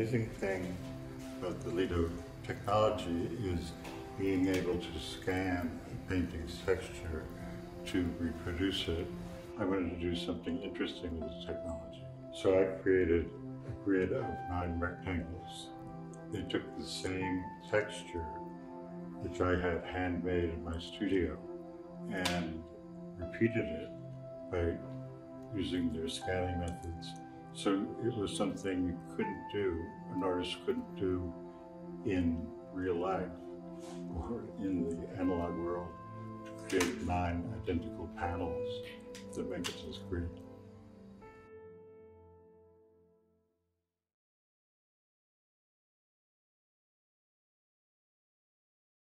amazing thing about the LITO technology is being able to scan a painting's texture to reproduce it. I wanted to do something interesting with the technology. So I created a grid of 9 rectangles. They took the same texture, which I had handmade in my studio, and repeated it by using their scanning methods. So it was something you couldn't do, an artist couldn't do in real life or in the analog world, to create 9 identical panels that make it this grid.